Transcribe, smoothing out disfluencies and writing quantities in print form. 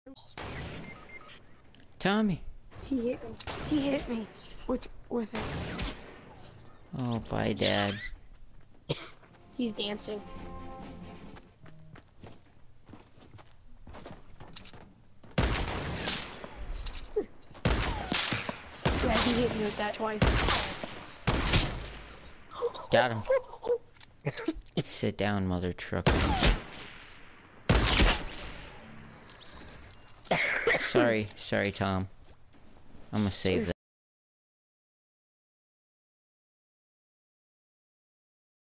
Tommy. He hit me. He hit me with it. Oh, bye, Dad. He's dancing. Yeah, he hit me with that twice. Got him. Sit down, mother trucker. Sorry, Tom. I'm gonna save that.